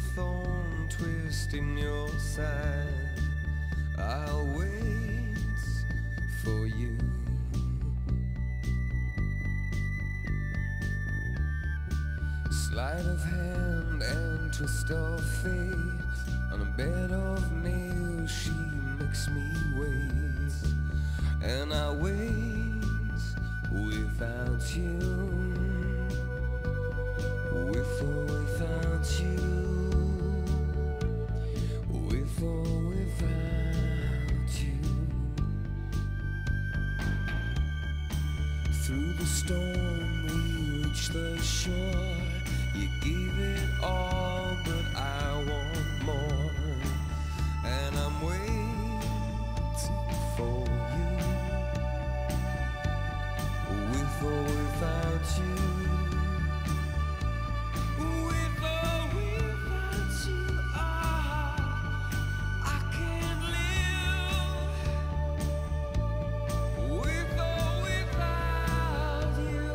thorn twist in your side. I'll wait for you. Sleight of hand and twist of fate. On a bed of nails she makes me wait. And I wait without you. With or without you. With or without you. Through the storm we reach the shore. You gave it all, but I want more. And I'm waiting for you. With or without you. With or without you, I can't live. With or without you.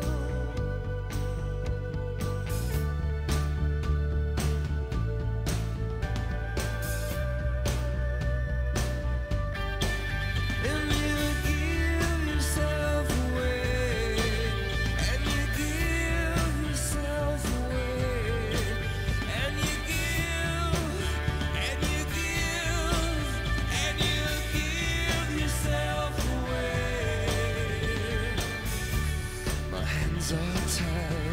And you give yourself away. And you give yourself away. And you give. And you give. And you give yourself away. My hands are tied.